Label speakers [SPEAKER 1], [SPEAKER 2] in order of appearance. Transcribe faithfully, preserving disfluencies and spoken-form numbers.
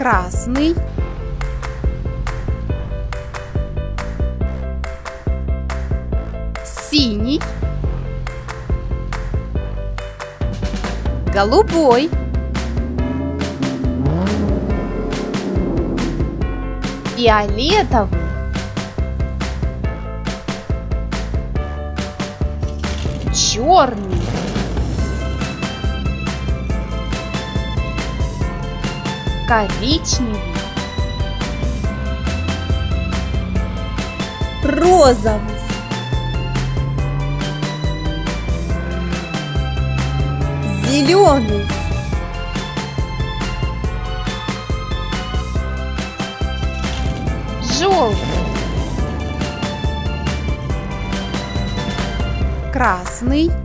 [SPEAKER 1] красный, синий, голубой, фиолетовый, черный, коричневый,
[SPEAKER 2] розовый, зеленый,
[SPEAKER 1] желтый, красный,